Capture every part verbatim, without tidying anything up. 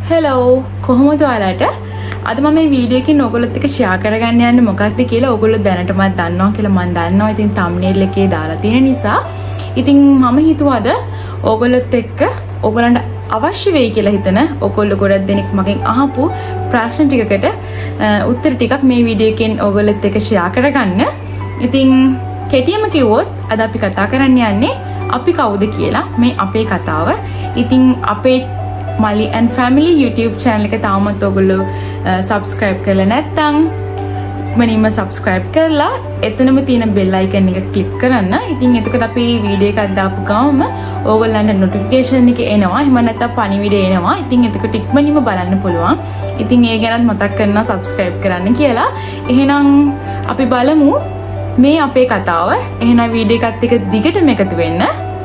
Hello, කොහොමද ඔයාලට? අද මම මේ වීඩියෝ එකකින් ඔයගොල්ලොත් එක්ක ෂෙයා කරගන්න යන්නේ මොකක්ද කියලා ඔයගොල්ලෝ දැනටමත් දන්නවා කියලා මම දන්නවා. ඉතින් thumbnail එකේ දාලා තියෙන නිසා ඉතින් මම හිතුවා අද ඔයගොල්ලොත් එක්ක ඔයගොල්ලන්ට අවශ්‍ය වෙයි කියලා හිතන ඔයගොල්ලෝ ගොඩක් දෙනෙක් මගෙන් අහපු ප්‍රශ්න ටිකකට උත්තර ටිකක් මේ වීඩියෝ එකෙන් ඔයගොල්ලොත් එක්ක ෂෙයා කරගන්න. ඉතින් කෙටියම කිව්වොත් අද අපි කතා කරන්න යන්නේ අපි කවුද කියලා මේ අපේ කතාව. ඉතින් අපේ Mali and Family YouTube channel එක තාමත් ඔයගොල්ලෝ subscribe කරලා නැත්නම් මනින්ම subscribe කරලා එතනම තියෙන bell icon එක click කරන්න. ඉතින් එතකොට අපි වීඩියෝ එකක් දාපු ගමන් ඔයගොල්ලන්ට notification එක එනවා. එහෙම නැත්නම් පණිවිඩය එනවා. ඉතින් එතකොට ඉක්මනින්ම බලන්න පුළුවන්. ඉතින් ඒ ගැනත් මතක් කරනවා subscribe කරන්න කියලා. එහෙනම් අපි බලමු මේ අපේ කතාව. එහෙනම් වීඩියෝ එකත් එක්ක දිගටම එකතු වෙන්න.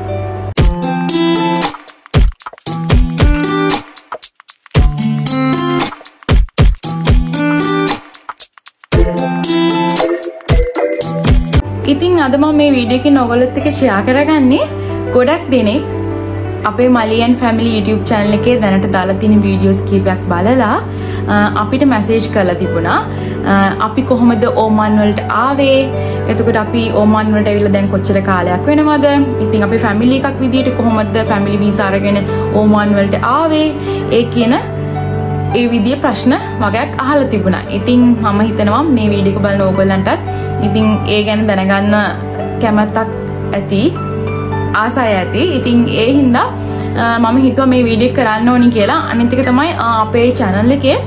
ඉතින් අද මම මේ වීඩියෝ එකෙන් ඔයගොල්ලොත් එක්ක ෂෙයා කරගන්නේ ගොඩක් දෙනෙක් අපේ Mali and Family YouTube channel එකේ දැනට දාලා තියෙන වීඩියෝස් කීපයක් බලලා අපිට මැසේජ් කරලා තිබුණා. අපි කොහොමද ඕමන් වලට ආවේ? එතකොට අපි ඕමන් වලට ඇවිල්ලා දැන් කොච්චර කාලයක් වෙනවද? ඉතින් අපි ෆැමිලි එකක් විදියට කොහොමද ෆැමිලි වීසා අරගෙන ඕමන් වලට ආවේ? ඒ කියන ඒ විදිය ප්‍රශ්න වගේක් අහලා තිබුණා. ඉතින් මම හිතනවා මේ වීඩියෝ එක බලන ඕගොල්ලන්ටත් ඉතින් ඒ ගැන දැනගන්න කැමැත්තක් ඇති, ආසය ඇති. ඉතින් ඒ හින්දා මම හිතුවා මේ වීඩියෝ එක කරන්න ඕනි කියලා. අනිත් එක තමයි අපේ channel එකේ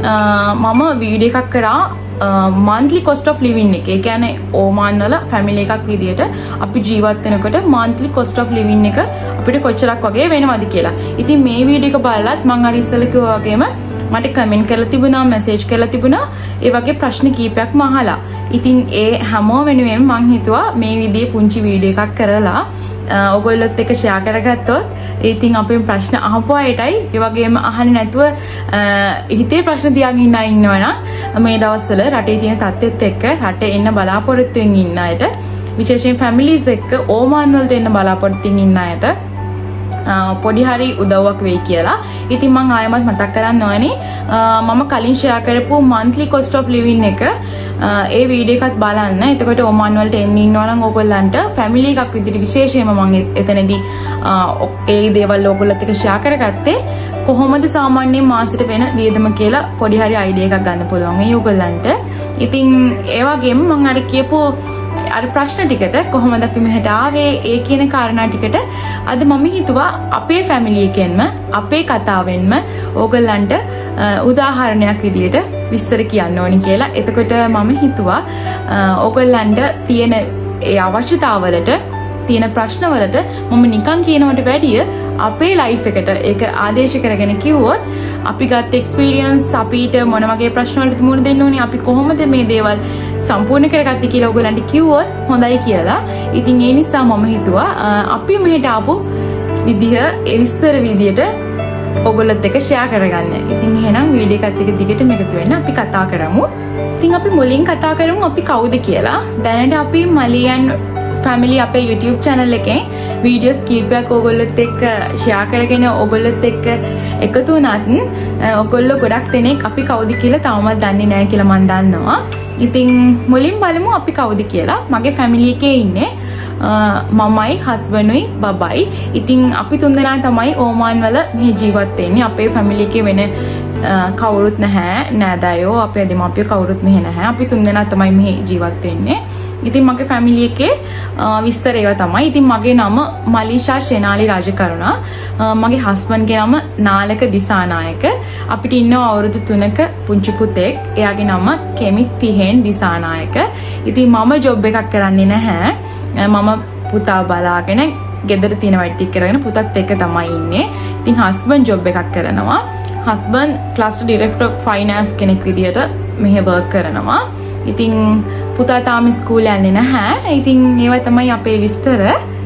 මම වීඩියෝ එකක් කරා monthly cost of living එක. ඒ කියන්නේ ඕමාන් වල family එකක් විදියට අපි ජීවත් වෙනකොට monthly cost of living එක අපිට කොච්චරක් වගේ වෙනවද කියලා. ඉතින් මේ වීඩියෝ එක බලලත් මම අර ඉස්සෙල්ලා කිව්වා වගේම මට කමෙන්ට් කරලා තිබුණා, මැසේජ් කරලා තිබුණා. ඒ වගේ ප්‍රශ්න කීපයක්ම අහලා. ඉතින් ඒ හැමෝම වෙනුවෙන් මම හිතුවා මේ විදිහේ පුංචි වීඩියෝ එකක් කරලා ඔයගොල්ලොත් එක්ක ෂෙයා කරගත්තොත් ඉතින් අපේ ප්‍රශ්න අහපු අයටයි ඒ වගේම අහන්නේ නැතුව හිතේ ප්‍රශ්න තියාගෙන ඉන්න අය ඉන්නවනම් මේ දවස්වල රටේ තියෙන තත්ත්වෙත් එක්ක රටේ එන්න බලාපොරොත්තු වෙමින් ඉන්න අයට විශේෂයෙන් ෆැමිලිස් එක්ක ඕමාන් වලට එන්න බලාපොරොත්තු වෙමින් ඉන්න අයට පොඩි හරි උදව්වක් වෙයි කියලා. ඉතින් මම ආයෙමත් මතක් කරන්න ඕනේ මම කලින් ෂෙයා කරපු monthly cost of living එක ඒ වීඩියෝ එකත් බලන්න. එතකොට ඕමාන් වලට එන්න ඉන්නවා නම් ඕගොල්ලන්ට ෆැමිලි එකක් විදිහට විශේෂයෙන්ම මම එතනදී ඒ දේවල් ඕගොල්ලොත් එක්ක ෂෙයා කරගත්තේ කොහොමද සාමාන්‍යයෙන් මාසෙට වෙන වියදම කියලා පොඩි හරි අයිඩියා එකක් ගන්න පුළුවන් ඒ ඕගොල්ලන්ට. ඉතින් ඒ වගේම මම අර කියපු අර ප්‍රශ්න ටිකට කොහොමද අපි මෙහෙට ආවේ ඒ කියන කාරණා ටිකට අද මම හිතුවා අපේ ෆැමිලි එකෙන්ම අපේ කතාවෙන්ම ඕගොල්ලන්ට උදාහරණයක් විදියට විස්තර කියන්න ඕනි කියලා. එතකොට මම හිතුවා ඕගොල්ලන්ට තියෙන ඒ අවශ්‍යතාවලට තියෙන ප්‍රශ්නවලට මම නිකන් කියනවට වැඩිය අපේ ලයිෆ් එකට ඒක ආදේශ කරගෙන කිව්වොත් අපි ගත්ත එක්ස්පීරියන්ස් අපිට මොන වගේ ප්‍රශ්න වලට මුහුණ දෙන්න ඕනි, අපි කොහොමද මේ දේවල් සම්පූර්ණ කරගත්තේ කියලා ඔයගොල්ලන්ට කිව්වොත් හොඳයි කියලා. ඉතින් ඒ නිසා මම හිතුවා අපි මෙහෙට ආපු විදිහ ඒ විස්තර විදියට ඔයගොල්ලොත් එක්ක ෂෙයා කරගන්න. ඉතින් එහෙනම් වීඩියෝ එකත් එක්ක දිගටම එකතු වෙන්න අපි කතා කරමු. ඉතින් අපි මුලින් කතා කරමු අපි කවුද කියලා. දැනට අපි Mali and Family අපේ YouTube channel එකෙන් වීඩියෝස් කීපයක් ඔයගොල්ලොත් එක්ක ෂෙයා කරගෙන ඔයගොල්ලොත් එක්ක එකතු වුණත් ඔයගොල්ලෝ ගොඩක් දෙනෙක් අපි කවුද කියලා තාමත් දන්නේ නැහැ කියලා මම දන්නවා. ඉතින් මුලින් බලමු අපි කවුද කියලා. මගේ ෆැමිලි එකේ ඉන්නේ මමයි, හස්බන්ඩ්ුයි, බබයි. ඉතින් අපි තුන්දෙනා තමයි ඕමාන් වල මේ ජීවත් වෙන්නේ. අපේ ෆැමිලි එකේ වෙන කවුරුත් නැහැ. නෑදෑයෝ, අපේ දෙමාපියෝ කවුරුත් මෙහෙ නැහැ. අපි තුන්දෙනා තමයි මේ ජීවත් වෙන්නේ. ඉතින් මගේ ෆැමිලි එකේ විස්තර ඒවා තමයි. ඉතින් මගේ නම මලීෂා ෂෙනාලි රාජකරුණා. මගේ හස්බන්ඩ්ගේ නම නාලක දිසානායක. අපිට ඉන්නව අවුරුදු තුනක පුංචි පුතෙක්. එයාගේ නම කෙමිත් තිහෙන් දිසානායක. ඉතින් මම ජොබ් එකක් කරන්නේ නැහැ. මම පුතා බලාගෙන ගෙදර තියෙන වැඩ ටික කරගෙන පුතත් එක්ක තමයි ඉන්නේ. ඉතින් හස්බන්ඩ් ජොබ් එකක් කරනවා. Husband cluster director of finance කෙනෙක් විදියට මෙහෙ වර්ක් කරනවා. ඉතින් පුතා තාම ස්කූල් යන්නේ නැහැ. ඉතින් ඒවා තමයි අපේ විස්තර.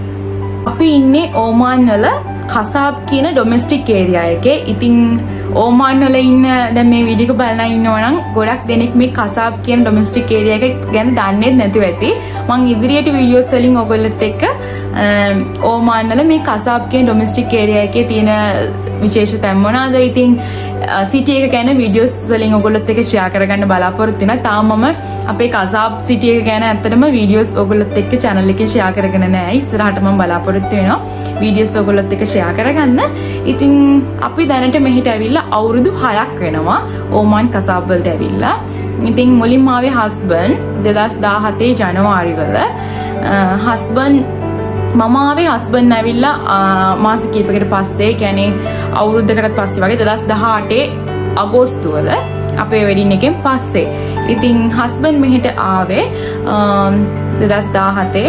අපි ඉන්නේ ඕමාන් වල කසාබ් කියන ඩොමෙස්ටික් ඒරියා එකේ. ඉතින් ඕමාන් වල ඉන්න දැන් මේ වීඩියෝ එක බලන ඉන්නවනම් ගොඩක් දෙනෙක් මේ කසාබ් කියන ඩොමෙස්ටික් ඒරියා එක ගැන දන්නේ නැතුව ඇති. මම ඉදිරියට වීඩියෝස් වලින් ඔයගොල්ලොත් එක්ක ඕමාන් වල මේ කසාබ් කියන ඩොමෙස්ටික් ඒරියා එකේ තියෙන විශේෂ තැන් මොනවාද? ඉතින් සිටි එක ගැන වීඩියෝස් වලින් ඔයගොල්ලොත් එක්ක ෂෙයා කරගන්න බලාපොරොත්තු වෙනවා. තාම මම අපේ කසාබ් සිටි එක ගැන ඇත්තටම වීඩියෝස් ඔයගොල්ලොත් එක්ක channel එකේ ෂෙයා කරගෙන නැහැ. ඉස්සරහට මම බලාපොරොත්තු වෙනවා වීඩියෝස් ඔයගොල්ලොත් එක්ක ෂෙයා කරගන්න. ඉතින් අපි දැනට මෙහෙට ඇවිල්ලා අවුරුදු හයක් වෙනවා ඕමාන් කසාබ් වලට ඇවිල්ලා. ඉතින් මුලින්ම ආවේ හස්බන්ඩ් දෙදාස් දාහතේ ජනවාරි වල. හස්බන්ඩ් මම ආවේ හස්බන්ඩ් ඇවිල්ලා මාස කිහිපයකට පස්සේ, කියන්නේ අවුරුද්දකට පස්සේ වගේ දෙදාස් දහඅටේ අගෝස්තු වල අපේ වෙඩින් එකෙන් පස්සේ. ඉතින් හස්බන්ඩ් මෙහෙට ආවේ දෙදාස් දාහතේ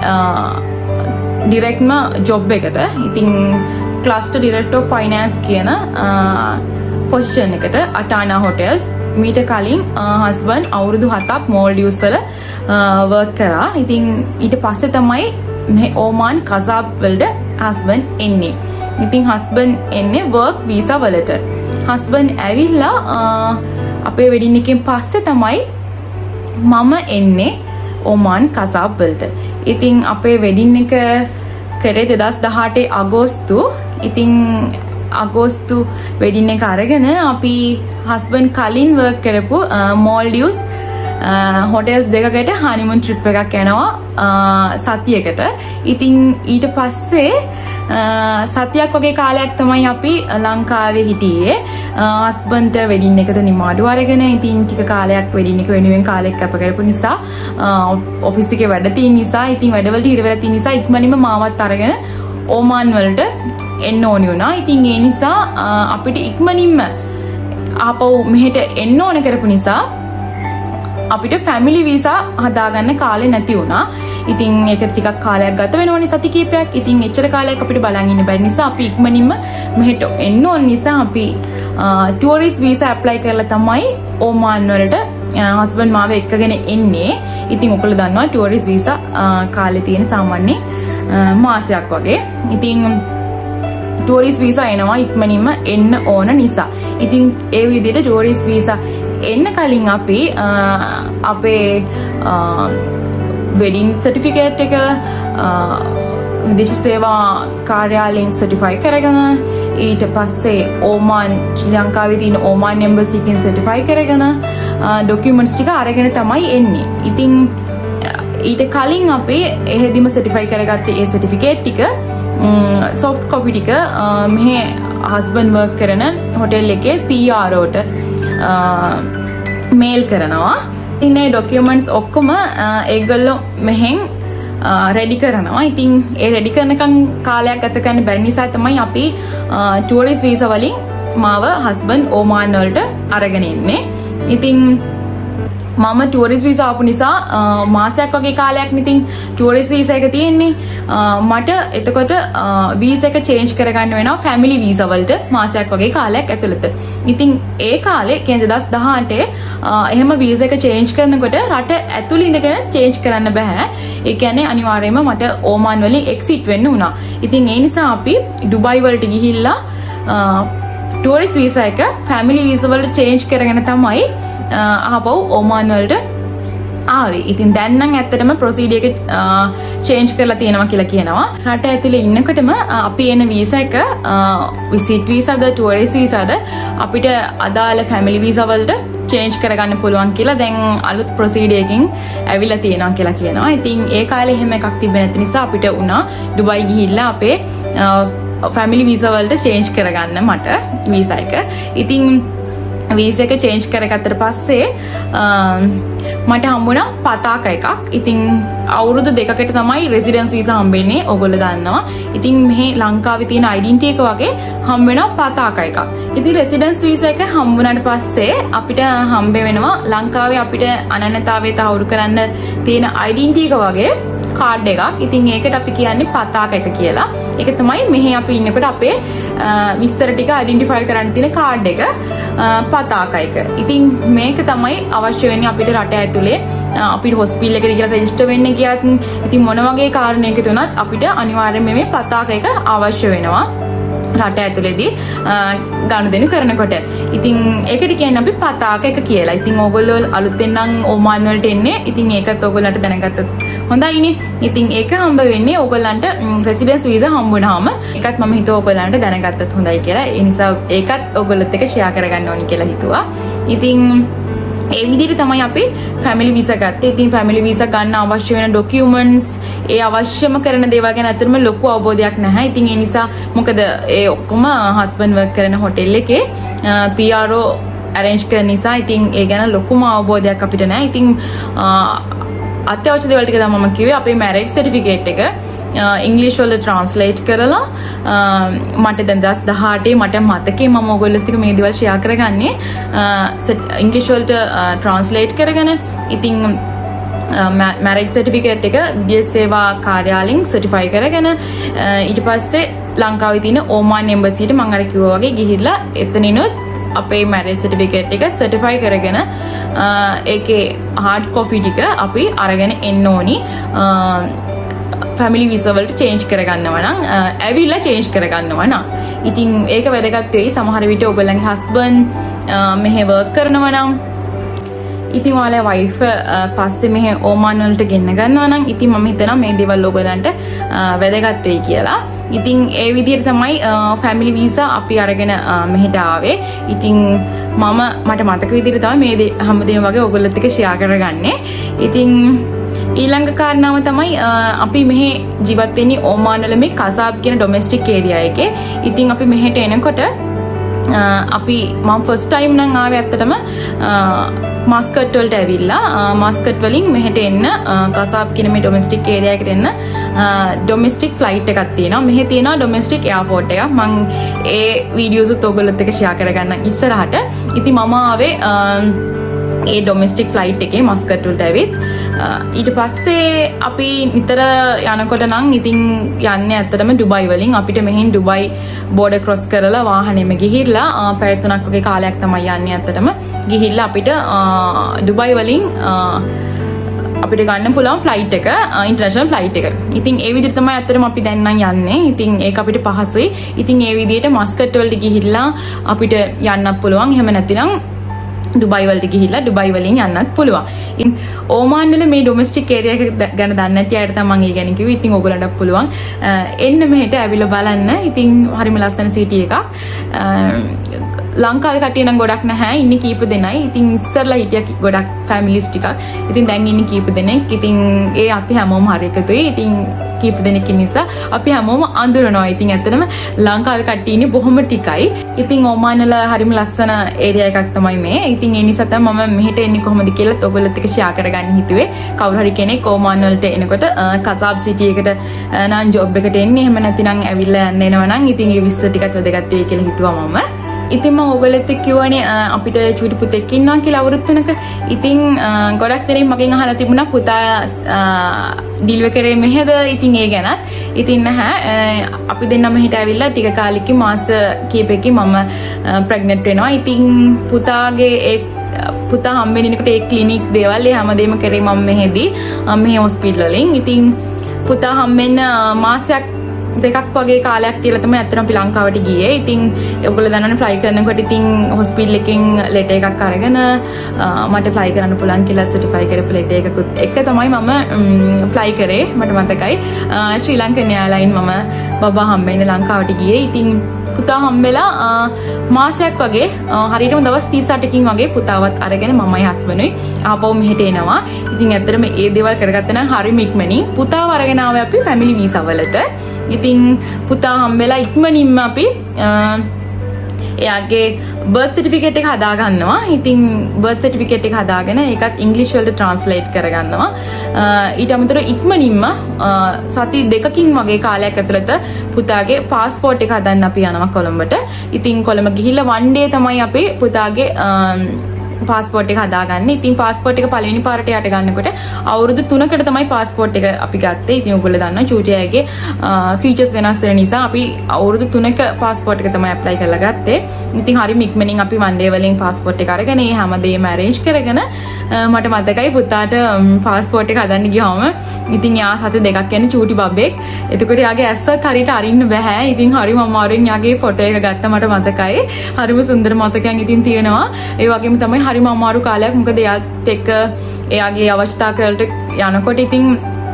ඩිරෙක්ට්ම ජොබ් එකට. ඉතින් ක්ලස්ටර් ඩිරෙක්ටර් ඔෆ් ෆයිනෑන්ස් කියන පොසිෂන් එකට අටානා හොටෙල්ස්. මීට කලින් හස්බන්ඩ් අවුරුදු හතක් මෝල්ඩිව්ස් වල වර්ක් කරා. ඉතින් ඊට පස්සේ තමයි මේ ඕමාන් කසාබ් වලට හස්බන්ඩ් එන්නේ. ඉතින් හස්බන්ඩ් එන්නේ වර්ක් වීසා වලට. හස්බන්ඩ් ඇවිල්ලා අපේ වෙඩින් එකෙන් පස්සේ තමයි මම එන්නේ ඕමාන් කසාබ් වලට. ඉතින් අපේ වෙඩින් එක කරේ දෙදාස් දහඅටේ අගෝස්තු. ඉතින් අගෝස්තු වෙඩින් එක අරගෙන අපි හස්බන්ඩ් කලින් වර්ක් කරපු මෝල්ඩිව්ස් හොටෙල්ස් දෙකකට හනිමුන් ට්‍රිප් එකක් යනවා සතියකට. ඉතින් ඊට පස්සේ සතියක් වගේ කාලයක් තමයි අපි ලංකාවේ හිටියේ. හස්බන්ඩ්ට වෙඩින් එකට නිමාඩු අරගෙන ඉතින් ටික කාලයක් වෙඩින් එක වෙනුවෙන් කාලයක් කැප කරපු නිසා ඔෆිස් එකේ වැඩ තියෙන නිසා ඉතින් වැඩවලට ඉර වෙලා තියෙන නිසා ඉක්මනින්ම මාවත් අරගෙන ඕමාන් වලට එන්න ඕනි වුණා. ඉතින් ඒ නිසා අපිට ඉක්මනින්ම ආපහු මෙහෙට එන්න ඕන කරපු නිසා අපිට ෆැමිලි වීසා හදාගන්න කාලේ නැති වුණා. ඉතින් ඒක ටිකක් කාලයක් ගත වෙනවනේ සති කිහිපයක්. ඉතින් එච්චර කාලයක් අපිට බලන් ඉන්න බැරි නිසා අපි ඉක්මනින්ම මෙහෙට එන්න ඕන නිසා අපි ටුවරිස්ට් වීසා ඇප්ලයි කරලා තමයි ඕමාන් වලට හස්බන්ඩ් මාව එක්කගෙන එන්නේ. ඉතින් ඔයගොල්ලෝ දන්නවා ටුවරිස්ට් වීසා කාලේ තියෙන සාමාන්‍ය මාසයක් වගේ. ඉතින් ටුවරිස්ට් වීසා එනවා ඉක්මනින්ම එන්න ඕන නිසා. ඉතින් ඒ විදිහට ටුවරිස්ට් වීසා එන්න කලින් අපි අපේ වෙඩින් සර්ටිෆිකේට් එක විදේශ සේවා කාර්යාලයෙන් සර්ටිෆයි කරගෙන ඊට පස්සේ ඕමාන් ශ්‍රී ලංකාවේ තියෙන ඕමාන් එම්බසි එකෙන් සර්ටිෆයි කරගෙන ඩොකියුමන්ට්ස් ටික අරගෙන තමයි එන්නේ. ඉතින් ඊට කලින් අපි එහෙදිම සර්ටිෆයි කරගත්තේ ඒ සර්ටිෆිකේට් ටික සොෆ්ට් කොපි ටික මෙහි හස්බන්ඩ් වර්ක් කරන හොටෙල් එකේ පී ආර් ඕට මේල් කරනවා. ඉතින් මේ ඩොකියුමන්ට්ස් ඔක්කොම ඒගොල්ලෝ මෙහෙන් රෙඩි කරනවා. ඉතින් ඒ රෙඩි කරනකන් කාලයක් ගත කරන්න බැරි නිසා තමයි අපි ටුවරිස්ට් වීසා වලින් මාව හස්බන්ඩ් ඕමාන් වලට අරගෙන ඉන්නේ. ඉතින් මම ටුවරිස්ට් වීසා ආපු නිසා මාසයක් වගේ කාලයක් ඉතින් ටුවරිස්ට් වීසා එක තියෙන්නේ. මට එතකොට වීසා එක චේන්ජ් කරගන්න වෙනවා ෆැමිලි වීසා වලට මාසයක් වගේ කාලයක් ඇතුළත. ඉතින් ඒ කාලේ කියන්නේ දෙදාස් දහඅටේ එහෙම වීසා එක චේන්ජ් කරනකොට රට ඇතුළේ ඉඳගෙන චේන්ජ් කරන්න බෑ. ඒ කියන්නේ අනිවාර්යයෙන්ම මට ඕමාන් වලින් එක්සිට් වෙන්න වුණා. ඉතින් ඒ නිසා අපි ඩුබයි වලට ගිහිල්ලා ටුවරිස්ට් වීසා එක ෆැමිලි වීසා වලට චේන්ජ් කරගෙන තමයි ආපහු ඕමාන් වලට ආවේ. ඉතින් දැන් නම් ඇත්තටම ප්‍රොසීඩර් එක චේන්ජ් කරලා තියෙනවා කියලා කියනවා. රට ඇතුලේ ඉන්නකොටම අපි එන වීසා එක විසිට් වීසාද ටුවරිස්ට් වීසාද අපිට අදාළ ෆැමිලි වීසා වලට චේන්ජ් කරගන්න පුළුවන් කියලා දැන් අලුත් ප්‍රොසීඩර් එකකින් ඇවිල්ලා තියෙනවා කියලා කියනවා. ඉතින් ඒ කාලේ එහෙම එකක් තිබෙන්නේ නැති නිසා අපිට උනා ඩුබයි ගිහිල්ලා අපේ ෆැමිලි වීසා වලට චේන්ජ් කරගන්න මට වීසා එක. ඉතින් වීසා එක චේන්ජ් කරගත්තට පස්සේ මට හම්බුණා පතාක එකක්. ඉතින් අවුරුදු දෙකකට තමයි රෙසිඩන්ස් වීසා හම්බෙන්නේ. ඔයගොල්ලෝ දන්නවා. ඉතින් මෙහි ලංකාවේ තියෙන ඩෙන්ටිටි එක වගේ හම්බ වෙනවා පතාක එකක්. ඉතින් රෙසිඩන්ස් වීසා එක හම්බුණාට පස්සේ අපිට හම්බ වෙනවා ලංකාවේ අපිට අනන්‍යතාවය තහවුරු කරන්න තියෙන ඩෙන්ටිටි එක වගේ කාඩ් එකක්. ඉතින් ඒකට අපි කියන්නේ පතාක එක කියලා. ඒක තමයි මෙහි අපි ඉන්නකොට අපේ විස්තර ටික ඩෙන්ටිෆයි කරන්න තියෙන කාඩ් එක පතාක එක. ඉතින් මේක තමයි අවශ්‍ය වෙන්නේ අපිට රට ඇතුලේ අපිට හොස්පිටල් එකට ගිහලා රෙජිස්ටර් වෙන්න ගියත් ඉතින් මොන වගේ කාරණයකට උනත් අපිට අනිවාර්යයෙන්ම මේ පතාක එක අවශ්‍ය වෙනවා රට ඇතුලේදී ගනුදෙනු කරනකොට. ඉතින් ඒකට කියන්නේ අපි පතාක එක කියලා. ඉතින් ඕගොල්ලෝ අලුතෙන් නම් ඕමාන් වලට එන්නේ. ඉතින් ඒකත් ඕගොල්ලන්ට දැනගත්තොත් හොඳයිනේ. ඉතින් ඒක හම්බ වෙන්නේ ඕගොල්ලන්ට රෙසිඩන්ස් වීසා හම්බුනහම. ඒකත් මම හිතුවා ඕගොල්ලන්ට දැනගත්තත් හොඳයි කියලා. ඒ නිසා ඒකත් ඕගොල්ලොත් එක්ක ෂෙයා කරගන්න ඕනි කියලා හිතුවා. ඉතින් ඒ විදිහට තමයි අපි ෆැමිලි වීසා ගත්තේ. ඉතින් ෆැමිලි වීසා ගන්න අවශ්‍ය වෙන ડોකියුමන්ට්ස් ඒ අවශ්‍යම කරන දේවල් ගැන අතරම ලොකු අවබෝධයක් නැහැ. ඉතින් ඒ නිසා මොකද ඒ ඔක්කොම හස්බන්ඩ් වර්ක් කරන හොටෙල් එකේ පී ආර් ඕ arrange කරන නිසා ඉතින් ඒ ගැන ලොකුම අවබෝධයක් අපිට නැහැ. ඉතින් අත්‍යවශ්‍ය දේවල් ටික තමයි මම කිව්වේ. අපේ මැරේජ් සර්ටිෆිකේට් එක ඉංග්‍රීසි වලට ට්‍රාන්ස්ලේට් කරලා මට දැන් දවස් දහඅටේ මට මතකේ මම ඔයගොල්ලොත් එක්ක මේ දේවල් ෂෙයා කරගන්නේ ඉංග්‍රීසි වලට ට්‍රාන්ස්ලේට් කරගෙන ඉතින් මැරේජ් සර්ටිෆිකේට් එක විදේශ සේවා කාර්යාලයෙන් සර්ටිෆයි කරගෙන ඊට පස්සේ ලංකාවේ තියෙන ඕමාන් එම්බසියට මම අර කිව්වා වගේ ගිහිල්ලා එතනිනුත් අපේ මැරේජ් සර්ටිෆිකේට් එක සර්ටිෆයි කරගෙන ඒකේ හાર્ඩ් කොපි ටික අපි අරගෙන එන්න ඕනි ෆැමිලි වීසා වලට චේන්ජ් කරගන්නවා නම් ඇවිල්ලා චේන්ජ් කරගන්නවා නම් ඉතින් ඒක වැදගත් වෙයි. සමහර විට ඔයගොල්ලන්ගේ හස්බන්ඩ් මෙහෙ වර්ක් කරනවා නම් ඉතින් ඔයාලා වයිෆ් පස්සේ මෙහෙ ඕමාන් වලට ගෙන්න ගන්නවා නම් ඉතින් මම හිතනවා මේ දේවල් ඔයගොල්ලන්ට වැදගත් වෙයි කියලා. ඉතින් ඒ විදිහට තමයි ෆැමිලි වීසා අපි අරගෙන මෙහෙට ආවේ. ඉතින් මම මට මතක විදිහට තමයි මේ හැමදේම වගේ ඔයගොල්ලොත් එක්ක ෂෙයා කරගන්නේ. ඉතින් ඊළඟ කාරණාව තමයි අපි මෙහෙ ජීවත් වෙන්නේ ඕමාන් වල මේ කසාබ් කියන ඩොමෙස්ටික් ඒරියා එකේ. ඉතින් අපි මෙහෙට එනකොට අපි මම ෆස්ට් ටයිම් නම් ආවේ ඇත්තටම මස්කට් වලට ඇවිල්ලා මස්කට් වලින් මෙහෙට එන්න කසාබ් කියන මේ ඩොමෙස්ටික් ඒරියා එකට එන්න ඩොමෙස්ටික් ෆ්ලයිට් එකක් තියෙනවා. මෙහෙ තියෙනවා ඩොමෙස්ටික් එයාපෝට් එකක්. මම ඒ වීඩියෝස් උත් ඔයගොල්ලොත් එක්ක ෂෙයා කරගන්න ඉස්සරහට. ඉතින් මම ආවේ ඒ ඩොමෙස්ටික් ෆ්ලයිට් එකේ මස්කට් වලට ඇවිත් ඊට පස්සේ අපි නිතර යනකොට නම් ඉතින් යන්නේ ඇත්තටම ඩුබයි වලින්. අපිට මෙහෙන් ඩුබයි බෝඩර් ක්‍රොස් කරලා වාහනේම ගිහිල්ලා පැය තුනක් වගේ කාලයක් තමයි යන්නේ ඇත්තටම. ගිහිල්ලා අපිට ඩුබයි වලින් අපිට ගන්න පුළුවන් ෆ්ලයිට් එක ඉන්ටර්නැෂනල් ෆ්ලයිට් එක. ඉතින් ඒ විදිහට තමයි ඇත්තටම අපි දැන් නම් යන්නේ. ඉතින් ඒක අපිට පහසුයි. ඉතින් ඒ විදිහට මස්කට් වලට ගිහිල්ලා අපිට යන්නත් පුළුවන්. එහෙම නැතිනම් ඩුබයි වලට ගිහිල්ලා ඩුබයි වලින් යන්නත් පුළුවන්. ඉතින් ඕමාන් වල මේ ඩොමෙස්ටික් ඒරියා එක ගැන දන්නේ නැති අයට තමයි මම ඒ ගැන කිව්වේ. ඉතින් ඔයගොල්ලන්ට පුළුවන් එන්න මෙහෙට ඇවිල්ලා බලන්න. ඉතින් හරිම ලස්සන සිටි එකක්. ලංකාවේ කට්ටිය නම් ගොඩක් නැහැ. ඉන්නේ කීප දෙනයි. ඉතින් ඉස්සරලා හිටියා ගොඩක් ෆැමිලිස් ටිකක්. ඉතින් දැන් ඉන්නේ කීප දෙනෙක්. ඉතින් ඒ අපි හැමෝම හරි එකතුයි. ඉතින් කීප දෙනෙක් නිසා අපි හැමෝම අඳුරනවා. ඉතින් ඇත්තටම ලංකාවේ කට්ටිය ඉන්නේ බොහොම ටිකයි. ඉතින් ඕමාන් වල හරිම ලස්සන ඒරියා එකක් තමයි මේ. ඉතින් ඒ නිසා තමයි මම මෙහෙට එන්නේ කොහොමද කියලා ඔයගොල්ලොත් එක්ක ෂෙයා කරගන්න හිතුවේ. කවුරු හරි කෙනෙක් ඕමාන් වලට එනකොට කසාබ් සිටි එකට නම් ජොබ් එකට එන්නේ. එහෙම නැතිනම් ඇවිල්ලා යන්න එනවා නම් ඉතින් ඒ විස්තර ටිකත් වැදගත් වෙයි කියලා හිතුවා මම. ඉතින් මම ඔයගොල්ලොත් එක්ක කිව්වනේ අපිට චූටි පුතෙක් ඉන්නවා කියලා අවුරුදු තුනක. ඉතින් ගොඩක් දෙනෙක් මගෙන් අහලා තිබුණා පුතා ඩිලිවර් කරේ මෙහෙද? ඉතින් ඒ ගැනත්. ඉතින් නැහැ අපි දෙන්නම හිට ඇවිල්ලා ටික කාලෙකින් මාස කීපයකින් මම ප්‍රෙග්නන්ට් වෙනවා. ඉතින් පුතාගේ ඒ පුතා හම්බෙන්නකොට ඒ ක්ලිනික් දේවල් ඒ හැමදේම කරේ මම මෙහෙදී මෙහෙ හොස්පිටල් වලින්. ඉතින් පුතා හම්බෙන්න මාසයක් දෙකක් වගේ කාලයක් තියලා තමයි අත්‍තරම අපි ලංකාවට ගියේ. ඉතින් ඔයගොල්ලෝ දන්නවනේ ෆ්ලයි කරනකොට ඉතින් හොස්පිටල් එකකින් ලෙටර් එකක් අරගෙන මට ෆ්ලයි කරන්න පුළුවන් කියලා සර්ටිෆයි කරපු ලෙටර් එකකුත් එක්ක තමයි මම ෆ්ලයි කරේ. මට මතකයි ශ්‍රී ලංකන් එයාර්ලයින් මම බබා හම්බෙන්න ලංකාවට ගියේ. ඉතින් පුතා හම්බෙලා මාසයක් වගේ හරියටම දවස් තිස් අටකින් වගේ පුතාවත් අරගෙන මමයි හස්බන්ඩ්ුයි ආපහු මෙහෙට එනවා. ඉතින් ඇත්තටම ඒ දේවල් කරගත්තා නම් හරිම ඉක්මනින් පුතාව අරගෙන ආවේ අපි ෆැමිලි වීසා වලට. ඉතින් පුතා හම්බෙලා ඉක්මනින්ම අපි එයාගේ බර්ත් සර්ටිෆිකේට් එක හදා ගන්නවා. ඉතින් බර්ත් සර්ටිෆිකේට් එක හදාගෙන ඒකත් ඉංග්‍රීසි වලට ට්‍රාන්ස්ලේට් කරගන්නවා. ඊට අමතරව ඉක්මනින්ම සති දෙකකින් වගේ කාලයක් ඇතුළත පුතාගේ පාස්පෝර්ට් එක හදන්න අපි යනවා කොළඹට. ඉතින් කොළඹ ගිහිල්ලා වන් ඩේ තමයි අපි පුතාගේ පාස්පෝර්ට් එක හදාගන්නේ. ඉතින් පාස්පෝර්ට් එක පළවෙනි පාරට යට ගන්නකොට අවුරුදු තුනකට තමයි පාස්පෝර්ට් එක අපි ගත්තේ. ඉතින් ඔයගොල්ලෝ දන්නවා චූටි අයගේ ෆීචර්ස් වෙනස් වෙන නිසා අපි අවුරුදු තුනක පාස්පෝර්ට් එක තමයි ඇප්ලයි කරලා ගත්තේ. ඉතින් හරිම ඉක්මනින් අපි වන් ඩේ වලින් පාස්පෝර්ට් එක අරගෙන ඒ හැමදේම ඇරේන්ජ් කරගෙන මට මතකයි පුතාට පාස්පෝර්ට් එක හදන්න ගියාම ඉතින් යා සත දෙකක් යන චූටි බබෙක්. එතකොට යාගේ ඇස්සත් හරියට අරින්න බෑ. ඉතින් හරිම අමාරුවෙන් යාගේ ෆොටෝ එක ගත්තා මට මතකයි. හරිම සුන්දර මතකයන් ඉතින් තියෙනවා. ඒ වගේම තමයි හරිම අමාරු කාලයක්. මොකද එයාත් එක්ක එයාගේ අවශ්‍යතාවලට යනකොට ඉතින්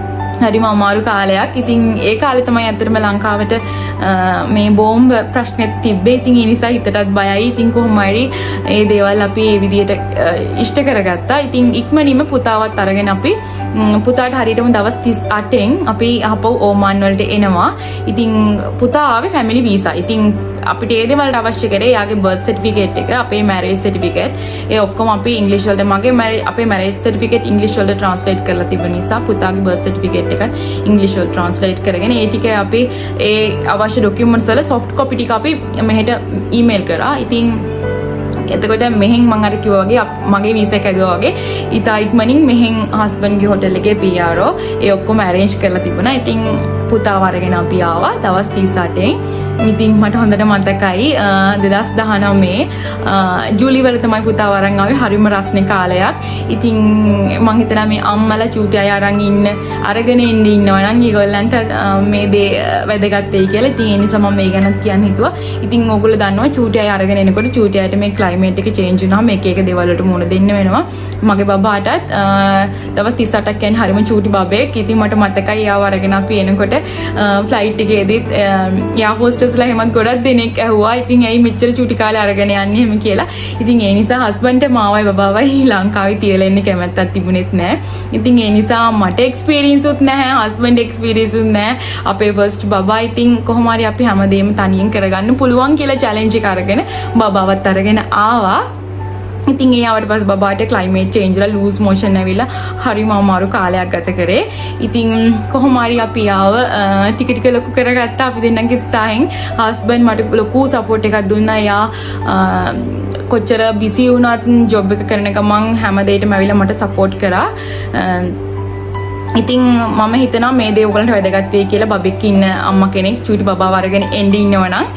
හරිම අමාරු කාලයක්. ඉතින් ඒ කාලේ තමයි අතරම ලංකාවට මේ බෝම්බ ප්‍රශ්නෙත් තිබ්බේ. ඉතින් ඒ නිසා හිතටත් බයයි. ඉතින් කොහොම හරි මේ දේවල් අපි මේ විදිහට ඉෂ්ට කරගත්තා. ඉතින් ඉක්මනින්ම පුතාවත් අරගෙන අපි පුතාට හරියටම දවස් තිස් අටෙන් අපි ආපහු ඕමාන් වලට එනවා. ඉතින් පුතා ආවේ ෆැමිලි වීසා. ඉතින් අපිට ඒ දේවල්ට අවශ්‍ය කරේ යාගේ බර්ත් සර්ටිෆිකේට් එක, අපේ මැරේජ් සර්ටිෆිකේට්. ඒ ඔක්කොම අපි ඉංග්‍රීසි වලට මගේ අපේ මැරේජ් සර්ටිෆිකේට් ඉංග්‍රීසි වලට ට්‍රාන්ස්ලේට් කරලා තිබෙන නිසා පුතාගේ බර්ත් සර්ටිෆිකේට් එකත් ඉංග්‍රීසි වලට ට්‍රාන්ස්ලේට් කරගෙන ඒ ටික අපි ඒ අවශ්‍ය ડોකියුමන්ට්ස් වල සොෆ්ට් කොපි ටික අපි මෙහෙට ඊමේල් කරා. ඉතින් එතකොට මෙහෙන් මම අර කිව්වා වගේ මගේ වීසා එක ඇදුවා වගේ ඉතා ඉක්මනින් මෙහෙන් හස්බන්ඩ්ගේ හොටෙල් එකේ පී ආර් ඕ ඒ ඔක්කොම ඇරේන්ජ් කරලා තිබුණා. ඉතින් පුතාව අරගෙන අපි ආවා දවස් තිස් අටෙන්. ඉතින් මට හොඳට මතකයි දෙදහස් දහනවයේ ජූලි වල තමයි පුතාව අරන් ආවේ. හරිම රස්නේ කාලයක්. ඉතින් මම හිතනවා මේ අම්මලා චූටි අය අරන් ඉන්න අරගෙන ඉන්න ඉන්නවා නම් ඒගොල්ලන්ට මේ දේ වැදගත් වෙයි කියලා. ඉතින් ඒ නිසා මම මේ ගැන කියන්න හිතුවා. ඉතින් ඕගොල්ලෝ දන්නවා චූටි අය අරගෙන එනකොට චූටි අයට මේ ක්ලයිමේට් එක චේන්ජ් වුණාම එක එක දේවල් වලට මුහුණ දෙන්න වෙනවා. මගේ බබාටත් දවස් තිස් අටක් කියන්නේ හරිම චූටි බබෙක්. ඉතින් මට මතකයි යාව අරගෙන අපි එනකොට ෆ්ලයිට් එකේදීත් යා හොස්ටස්ලා එහෙමත් ගොඩක් දෙනෙක් ඇහුවා. ඉතින් ඇයි මෙච්චර චූටි කාලේ අරගෙන යන්නේ එහෙම කියලා. ඉතින් ඒ නිසා හස්බන්ඩ්ට මාවයි බබාවයි ලංකාවේ තියලා ඉන්න කැමැත්තක් තිබුණෙත් නැහැ. ඉතින් ඒ නිසා මට එක්ස්පීරියන්ස් උත් නැහැ, හස්බන්ඩ් එක්ස්පීරියන්ස් උත් නැහැ. අපේ ෆස්ට් බබා ඉතින් කොහොම හරි අපි හැමදේම තනියෙන් කරගන්න පුළුවන් කියලා චැලෙන්ජ් එක අරගෙන බබාවත් අරගෙන ආවා. ඉතින් ඒ ආවට පස්සේ බබාට ක්ලයිමේට් චේන්ජ් වල ලූස් මොෂන් ඇවිල්ලා හරිම අමාරු කාලයක් ගත කරේ. ඉතින් කොහොම හරි අපි ආව ටික ටික ලොකු කරගත්තා අපි දෙන්නගේ උත්සාහයෙන්. හස්බන්ඩ් මට ලොකු සපෝට් එකක් දුන්නා. යා කොච්චර බිසි වුණත් ජොබ් එක කරන ගමන් හැම දෙයකටම ඇවිල්ලා මට සපෝට් කරා. ඉතින් මම හිතනවා මේ දේ ඔයගලන්ට වැදගත් වෙයි කියලා. බබෙක් ඉන්න අම්මා කෙනෙක් චූටි බබාව අරගෙන එන්න ඉන්නවනම්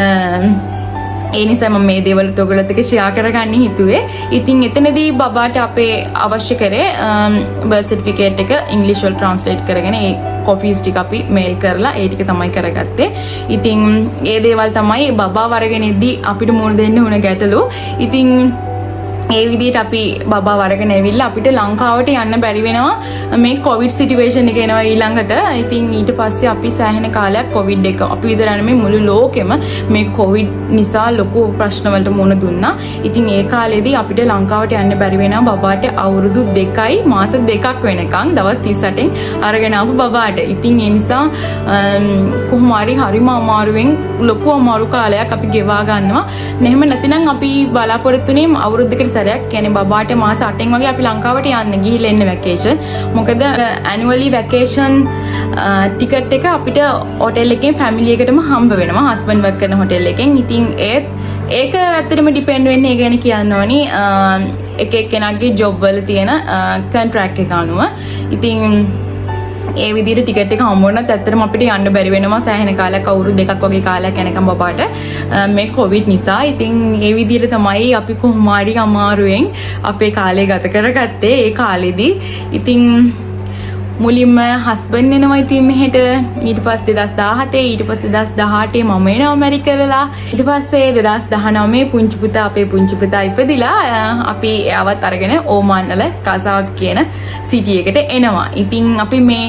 ඒ නිසා මම මේ දේවල් ඔයගොල්ලොත් එක්ක ෂෙයා කරගන්න හිතුවේ. ඉතින් එතනදී බබාට අපේ අවශ්‍ය කරේ බර්ත් සර්ටිෆිකේට් එක ඉංග්‍රීසි වලට ට්‍රාන්ස්ලේට් කරගෙන ඒ කොපීස් ටික අපි මේල් කරලා ඒ ටික තමයි කරගත්තේ. ඉතින් ඒ දේවල් තමයි බබාව අරගෙන ඉද්දි අපිට මුණ දෙන්න උන ගැටලු. ඉතින් ඒ විදිහට අපි බබාව අරගෙන ඇවිල්ලා අපිට ලංකාවට යන්න බැරි වෙනවා මේ කොවිඩ් සිටුේෂන් එක එනවා ඊළඟට. ඉතින් ඊට පස්සේ අපි සෑහෙන කාලයක් කොවිඩ් එක අපි විතර නෙමෙයි මුළු ලෝකෙම මේ කොවිඩ් නිසා ලොකු ප්‍රශ්න වලට මුහුණ දුන්නා. ඉතින් ඒ කාලෙදී අපිට ලංකාවට යන්න බැරි වෙනවා බබාට අවුරුදු දෙකයි මාස දෙකක් වෙනකන් දවස් තිස් අටෙන් අරගෙන ආපු බබාට. ඉතින් ඒ නිසා කොහොම හරි හරිම අමාරුවෙන් ලොකු අමාරු කාලයක් අපි ගෙවා ගන්නවා. එහෙම නැතිනම් අපි බලාපොරොත්තුනේ අවුරුද්දකට සැරයක් කියන්නේ බබාට මාස අටෙන් වගේ අපි ලංකාවට යන්න ගිහිල්ලා එන්න වැකේෂන්. මොකද ඇනුවලි වැකේෂන් ටිකට් එක අපිට හොටෙල් එකෙන් ෆැමිලි එකටම හම්බ වෙනවා හස්බන්ඩ් වර්ක් කරන හොටෙල් එකෙන්. ඉතින් ඒත් ඒක ඇත්තටම ඩිපෙන්ඩ් වෙන්නේ ඒ ගැන කියන්න ඕනි එක එක්කෙනාගේ ජොබ් වල තියෙන කොන්ට්‍රැක්ට් එක අනුව. ඉතින් ඒ විදිහට ටිකට් එක හම්බ වුණත් ඇත්තටම අපිට යන්න බැරි වෙනවා සෑහෙන කාලයක් අවුරුදු දෙකක් වගේ කාලයක් යනකම් බබාට මේ කොවිඩ් නිසා. ඉතින් ඒ විදිහට තමයි අපි කොහොම හරි අමාරුවෙන් අපේ කාලය ගත කරගත්තේ ඒ කාලෙදී. ඉතින් මුලින්ම හස්බන්ඩ් එනවා ඉතින් මෙහෙට. ඊට පස්සේ දෙදහස් දාහතේ ඊට පස්සේ දෙදහස් දහඅටේ මම එනවා ඇමරිකාවලා. ඊට පස්සේ දෙදහස් දහනවයේ පුංචි පුතා අපේ පුංචි පුතා ඉපදිලා අපි එයාවත් අරගෙන ඕමාන් වල කසාව් කියන සිටි එකට එනවා. ඉතින් අපි මේ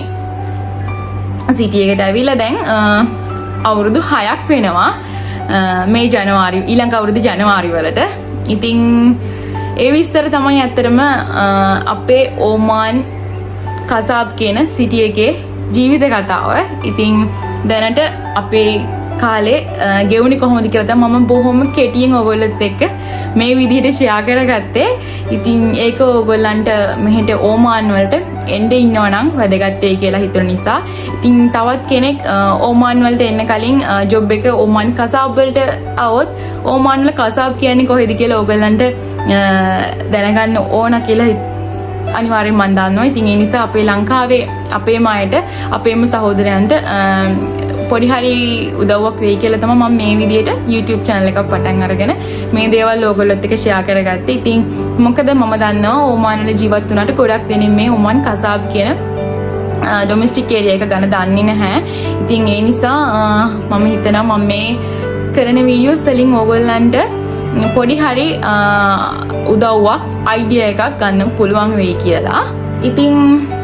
සිටි එකට ඇවිල්ලා දැන් අවුරුදු හයක් වෙනවා මේ ජනවාරි ඊළඟ අවුරුදු ජනවාරි වලට. ඉතින් ඒ විස්තර තමයි ඇත්තටම අපේ ඕමාන් කසාබ් කියන සිටි එකේ ජීවිත කතාව. ඉතින් දැනට අපේ කාලේ ගෙවුනේ කොහොමද කියලා තමයි මම බොහොම කෙටියෙන් ඔයගොල්ලොත් එක්ක මේ විදිහට ෂෙයා කරගත්තේ. ඉතින් ඒක ඔයගොල්ලන්ට මෙහෙට ඕමාන් වලට එන්න ඉන්නවා නම් වැදගත් වෙයි කියලා හිතන නිසා. ඉතින් තවත් කෙනෙක් ඕමාන් වලට එන්න කලින් ජොබ් එක ඕමාන් කසාබ් වලට આવොත් ඕමාන් වල කසාබ් කියන්නේ කොහෙද කියලා ඔයගොල්ලන්ට දැනගන්න ඕන කියලා අනිවාර්යෙන් මම දන්නවා. ඉතින් ඒ නිසා අපේ ලංකාවේ අපේම අයට අපේම සහෝදරයන්ට පොඩි හරි උදව්වක් වෙයි කියලා තමයි මම මේ විදිහට YouTube channel එකක් පටන් අරගෙන මේ දේවල් ඔයගොල්ලොත් එක්ක ෂෙයා කරගත්තේ. ඉතින් මොකද මම දන්නවා ඕමාන් වල ජීවත් වුණාට ගොඩක් දෙනෙක් මේ ඕමාන් කසාබ් කියන ඩොමෙස්ටික් ඒරියා එක ගැන දන්නේ නැහැ. ඉතින් ඒ නිසා මම හිතනවා මම මේ කරන වීඩියෝස් වලින් ඔයගොල්ලන්ට පොඩි හරි උදව්වක් අයිඩියා එකක් ගන්න පුළුවන් වෙයි කියලා. ඉතින්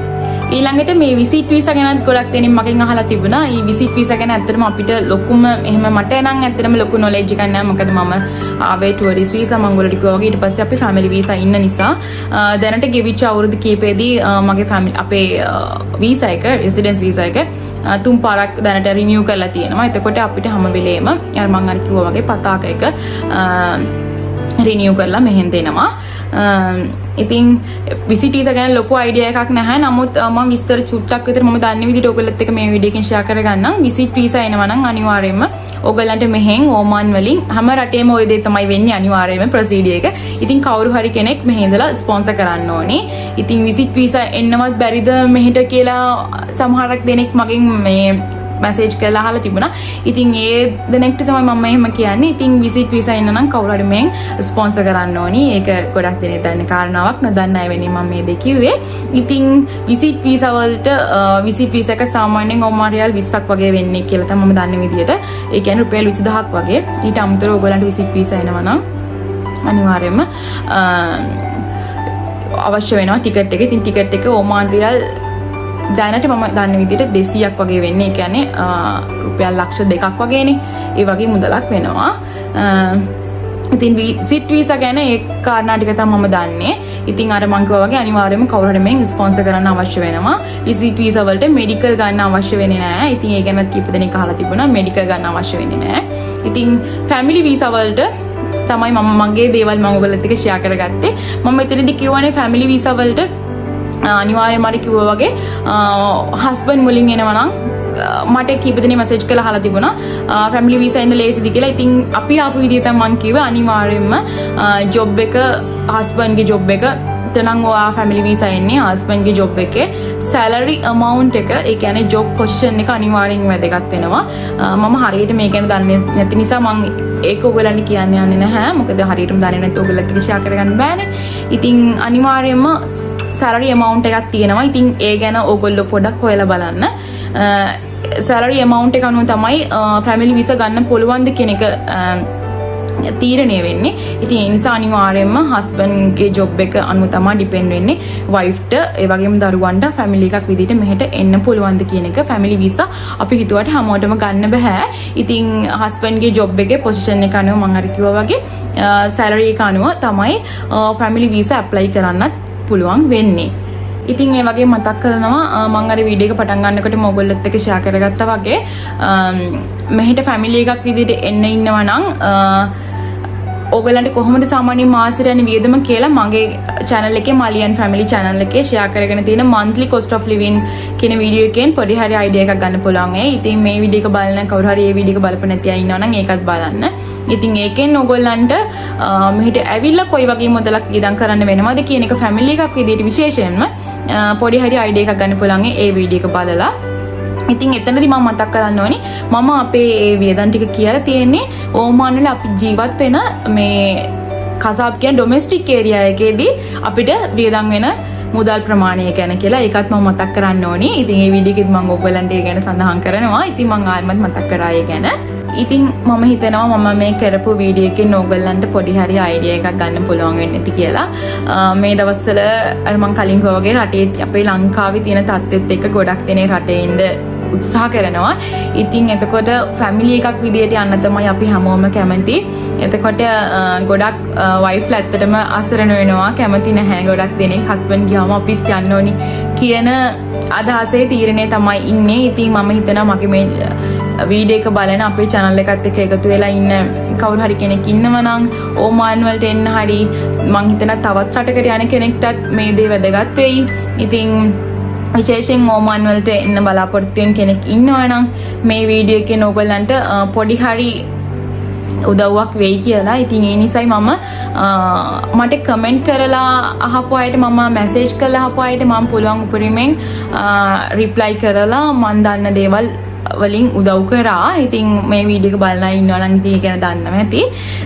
ඊළඟට මේ විසිට් වීසා ගැනත් ගොඩක් දෙනෙක් මගෙන් අහලා තිබුණා. මේ විසිට් වීසා ගැන ඇත්තටම අපිට ලොකුම එහෙම මට නම් ඇත්තටම ලොකු නොලෙජ් එකක් නැහැ. මොකද මම ආවේ ටුවරිස්ට් වීසා මම ඔයගොල්ලෝ කිව්වා වගේ ඊට පස්සේ අපි ෆැමිලි වීසා ඉන්න නිසා දැනට ගෙවිච්ච අවුරුදු කීපෙදී මගේ ෆැමිලි අපේ වීසා එක රෙසිඩන්ස් වීසා එක තුන් පාරක් දැනට රිනියු කරලා තියෙනවා. එතකොට අපිට හැම වෙලේම අර මම අර කිව්වා වගේ පතාක එක රිනියු කරලා මෙහෙන් දෙනවා. ඉතින් විසිට් වීසා ගැන ලොකු අයිඩියා එකක් නැහැ. නමුත් මම විස්තර චුට්ටක් විතර මම දන්න විදිහට ඔයගොල්ලොත් එක්ක මේ වීඩියෝ එකෙන් ෂෙයා කරගන්නම්. විසිට් වීසා එනවා නම් අනිවාර්යයෙන්ම ඔයගොල්ලන්ට මෙහෙන් ඕමාන් වලින් හැම රටේම ওই දේ තමයි වෙන්නේ අනිවාර්යයෙන්ම ප්‍රොසීඩියර් එක. ඉතින් කවුරු හරි කෙනෙක් මෙහෙ ඉඳලා ස්පොන්සර් කරන්න ඕනේ. ඉතින් විසිට් වීසා එන්නවත් බැරිද මෙහෙට කියලා සමහරක් දෙනෙක් මගෙන් මේ මැසේජ් කරලා අහලා තිබුණා. ඉතින් ඒ දෙනෙක්ට තමයි මම එහෙම කියන්නේ. ඉතින් විසිට් වීසා එන්න නම් කවුරු හරි මෙන් ස්පොන්සර් කරන්න ඕනි. ඒක ගොඩක් දෙනෙක් දන්න කාරණාවක්. නොදන්න අය වෙනින් මම මේ දෙක කිව්වේ. ඉතින් විසිට් වීසා වලට විසිට් වීසා එක සාමාන්‍යයෙන් ඔම්මා රියල් විස්සක් වගේ වෙන්නේ කියලා තමයි මම දන්න විදිහට. ඒ කියන්නේ රුපියල් විසිදහක් වගේ. ඊට අමතරව ඔයගොල්ලන්ට විසිට් වීසා එනවා නම් අනිවාර්යයෙන්ම අවශ්‍ය වෙනවා ටිකට් එක. ඉතින් ටිකට් එක ඔමාන් රියල් දැනට මම දන්න විදිහට දෙසීයක් වගේ වෙන්නේ. ඒ කියන්නේ රුපියල් ලක්ෂ දෙකක් වගේනේ. ඒ වගේ මුදලක් වෙනවා. ඉතින් විසිට් වීසා ගැන ඒ කාරණා ටික තමයි මම දන්නේ. ඉතින් අර මං කිව්වා වගේ අනිවාර්යයෙන්ම කවුරු හරි මෙන් ස්පොන්සර් කරන්න අවශ්‍ය වෙනවා. විසිට් වීසා වලට මෙඩිකල් ගන්න අවශ්‍ය වෙන්නේ නැහැ. ඉතින් ඒ ගැනත් කීප දෙනෙක් අහලා තිබුණා මෙඩිකල් ගන්න අවශ්‍ය වෙන්නේ නැහැ. ඉතින් ෆැමිලි වීසා වලට තමයි මම මගේ දේවල් මම ඔයගොල්ලොත් එක්ක ෂෙයා කරගත්තේ. මම මෙතනදී කියවනේ ෆැමිලි වීසා වලට අනිවාර්යයෙන්ම මට කිව්වා වගේ හස්බන්ඩ් මුලින් එනවා නම් මට කීප දෙනෙක් මැසේජ් කරලා අහලා තිබුණා ෆැමිලි වීසා එන්න ලේසිද කියලා. ඉතින් අපි ආපු විදිය තමයි මම කිව්වේ අනිවාර්යයෙන්ම ජොබ් එක හස්බන්ඩ්ගේ ජොබ් එක තනං ඔයා ෆැමිලි වීසා එන්නේ හස්බන්ඩ්ගේ ජොබ් එකේ සැලරි amount එක ඒ කියන්නේ ජොබ් පොසිෂන් එක අනිවාර්යෙන් වැදගත් වෙනවා. මම හරියට මේ ගැන දන්නේ නැති නිසා මම ඒක ඔයගලන්ට කියන්න යන්නේ නැහැ. මොකද හරියටම දන්නේ නැත්නම් ඔයගලත් එක්ක ෂෙයා කරගන්න බෑනේ. ඉතින් අනිවාර්යයෙන්ම salary amount එකක් තියෙනවා. ඉතින් ඒ ගැන ඕගොල්ලෝ පොඩක් හොයලා බලන්න. salary amount එක අනුව තමයි family visa ගන්න පුළුවන්ද කියන එක තීරණය වෙන්නේ. ඉතින් ඒ නිසා අනිවාර්යයෙන්ම husband ගේ job එක අනුව තමයි depend වෙන්නේ wife ට ඒ වගේම දරුවන්ට family එකක් විදිහට මෙහෙට එන්න පුළුවන්ද කියන එක. family visa අපි හිතුවට හැමෝටම ගන්න බෑ. ඉතින් husband ගේ job එකේ position එක අනුව මම අර කිව්වා වගේ salary එක අනුව තමයි family visa apply කරන්නත් පුළුවන් වෙන්නේ. ඉතින් ඒ වගේ මතක් කරනවා මම අර වීඩියෝ එක පටන් ගන්නකොට මොගොල්ලොත් එක්ක ෂෙයා කරගත්තා වගේ මෙහෙට ෆැමිලි එකක් විදිහට එන්න ඉන්නවා නම් ඔයගලන්ට කොහොමද සාමාන්‍ය මාසෙට යන වියදම කියලා මගේ channel එකේ මලියන් family channel එකේ ෂෙයා කරගෙන තියෙන monthly cost of living කියන වීඩියෝ එකෙන් පොඩි හරි idea එකක් ගන්න පුළුවන්. ඒ ඉතින් මේ වීඩියෝ එක බලන කවුරු හරි මේ වීඩියෝ එක බලපො නැති අය ඉන්නවා නම් ඒකත් බලන්න. ඉතින් ඒකෙන් ඔයගොල්ලන්ට මෙහෙට ඇවිල්ලා කොයි වගේ මුදලක් වියදම් කරන්න වෙනවද කියන එක family එකක් විදිහට විශේෂයෙන්ම පොඩි හරි idea එකක් ගන්න පුළුවන් ඒ වීඩියෝ එක බලලා. ඉතින් එතනදී මම මතක් කරන්න ඕනි මම අපේ ඒ වියදම් ටික කියලා තියෙන්නේ ඕමාන් වල අපි ජීවත් වෙන මේ කසාබ් කියන ඩොමෙස්ටික් ඒරියා එකේදී අපිට වියදම් වෙන මුදල් ප්‍රමාණය ගැන කියලා ඒකත් මම මතක් කරන්න ඕනි. ඉතින් මේ වීඩියෝ එකෙත් මම ඔයගලන්ට ඒ ගැන සඳහන් කරනවා. ඉතින් මම ආයෙත් මතක් කරා ඒ ගැන. ඉතින් මම හිතනවා මම මේ කරපු වීඩියෝ එකෙන් ඕගොල්ලන්ට පොඩි හරි අයිඩියා එකක් ගන්න පුළුවන් වෙන්නේ නැති කියලා. මේ දවස්වල අර මම කලින් කිව්වා වගේ රටේ අපේ ලංකාවේ තියෙන තත්ත්වෙත් එක්ක ගොඩක් දෙනේ රටේ ඉන්න උත්සාහ කරනවා. ඉතින් එතකොට ෆැමිලි එකක් විදියට යන්න තමයි අපි හැමෝම කැමති. එතකොට ගොඩක් වයිෆ්ලා ඇත්තටම අසරණ වෙනවා කැමති නැහැ. ගොඩක් දෙනෙක් හස්බන්ඩ් ගියාම අපිත් යන්න ඕනි කියන අදහසේ තීරණය තමයි ඉන්නේ. ඉතින් මම හිතනවා මගේ මේ වීඩියෝ එක බලන අපේ channel එකත් එක්ක එකතු වෙලා ඉන්න කවුරු හරි කෙනෙක් ඉන්නවා නම් ඕමාන් වලට එන්න හරි මං හිතනවා තවත් රටකට යන කෙනෙක්ටත් මේ දේ වැදගත් වෙයි. ඉතින් විශේෂයෙන් ඕමාන් වලට එන්න බලාපොරොත්තු වෙන කෙනෙක් ඉන්නවා නම් මේ වීඩියෝ එකෙන් ඕගොල්ලන්ට පොඩි හරි උදව්වක් වෙයි කියලා. ඉතින් ඒ නිසායි මම මට කමෙන්ට් කරලා අහපු අයට මම මැසේජ් කරලා අහපු අයට මම පුළුවන් උපරිමෙන් රිප්ලයි කරලා මන් දන්න දේවල් වලින් උදව් කරා. ඉතින් මේ වීඩියෝ එක බලලා ඉන්නවා නම් ඉතින් ඒක ගැන දන්නවා ඇති.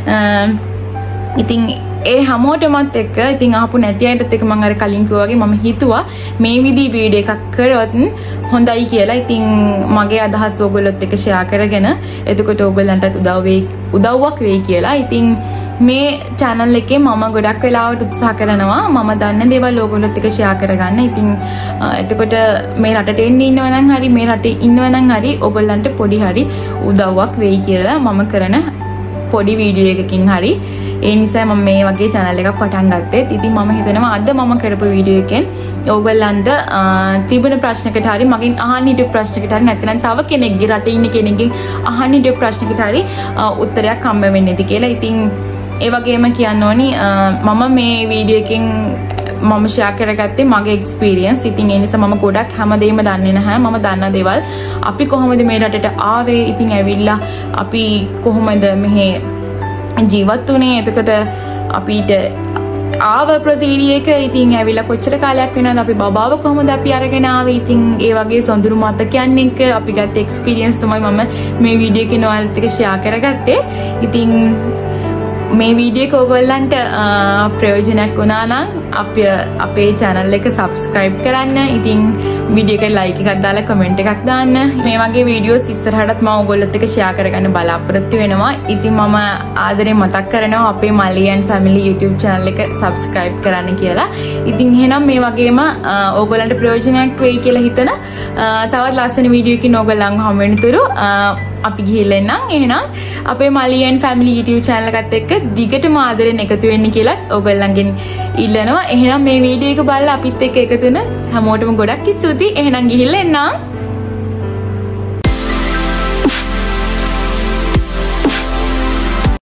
ඉතින් ඒ හැමෝටමත් එක්ක ඉතින් අහපු නැති අයටත් එක්ක මම අර කලින් කිව්වා වගේ මම හිතුවා මේ විදිහේ වීඩියෝ එකක් කරොත් හොඳයි කියලා. ඉතින් මගේ අදහස් ඕගොල්ලොත් එක්ක ෂෙයා කරගෙන එතකොට ඕගොල්ලන්ටත් උදව් වෙයි උදව්වක් වෙයි කියලා. ඉතින් මේ channel එකේ මම ගොඩක් වෙලාවට උත්සාහ කරනවා මම දන්න දේවල් ඕගොල්ලොත් එක්ක share කරගන්න. ඉතින් එතකොට මේ රටට එන්න ඉන්නව නම් හරි මේ රටේ ඉන්නව නම් හරි ඕගොල්ලන්ට පොඩි හරි උදව්වක් වෙයි කියලා මම කරන පොඩි වීඩියෝ එකකින් හරි. ඒ නිසා මම මේ වගේ channel එකක් පටන් ගත්තේ. ඉතින් මම හිතනවා අද මම කරපු වීඩියෝ එකෙන් ඕගොල්ලන්ට තිබුණ ප්‍රශ්නකට හරි මගෙන් අහන්න හිටපු ප්‍රශ්නකට හරි නැත්නම් තව කෙනෙක්ගේ රටේ ඉන්න කෙනෙක්ගෙන් අහන්න හිටපු ප්‍රශ්නකට හරි උත්තරයක් හම්බ වෙන්නේ නැති කියලා. ඉතින් ඒ වගේම කියන්න ඕනි මම මේ වීඩියෝ එකෙන් මම ෂෙයා කරගත්තේ මගේ එක්ස්පීරියන්ස්. ඉතින් ඒ නිසා මම ගොඩක් හැමදේම දන්නේ නැහැ. මම දන්න දේවල් අපි කොහොමද මේ රටට ආවේ, ඉතින් ඇවිල්ලා අපි කොහොමද මෙහෙ ජීවත් වුණේ, එතකොට අපිට ආව ප්‍රොසීඩියර් එක ඉතින් ඇවිල්ලා කොච්චර කාලයක් වෙනවද, අපි බබාව කොහොමද අපි අරගෙන ආවේ, ඉතින් ඒ වගේ සොඳුරු මතකයන් එක්ක අපි ගත්ත එක්ස්පීරියන්ස් තමයි මම මේ වීඩියෝ එකේ ඔයාලත් එක්ක ෂෙයා කරගත්තේ. ඉතින් මේ වීඩියෝ එක ඔයගොල්ලන්ට ප්‍රයෝජනයක් වුණා නම් අපි අපේ channel එක subscribe කරන්න. ඉතින් වීඩියෝ එකට like එකක් දාලා comment එකක් දාන්න. මේ වගේ වීඩියෝස් ඉස්සරහටත් මම ඔයගොල්ලොත් එක්ක share කරගන්න බලාපොරොත්තු වෙනවා. ඉතින් මම ආදරේ මතක් කරනවා අපේ මලියන් family YouTube channel එක subscribe කරන්න කියලා. ඉතින් එහෙනම් මේ වගේම ඔයගොල්ලන්ට ප්‍රයෝජනයක් වෙයි කියලා හිතන තවත් ලස්සන වීඩියෝ එකකින් ඔයගොල්ලන් හමු වෙනතුරු අපි ගිහිල්ලා එන්නම්. එහෙනම් අපේ මලියන් family YouTube channel එකත් එක්ක දිගටම ආදරෙන් එකතු වෙන්න කියලා ඔයගොල්ලන්ගෙන් ඉල්ලනවා. එහෙනම් මේ වීඩියෝ එක බලලා අපිත් එක්ක එකතු වෙන හැමෝටම ගොඩක් ස්තුතියි. එහෙනම් ගිහිල්ලා එන්නම්.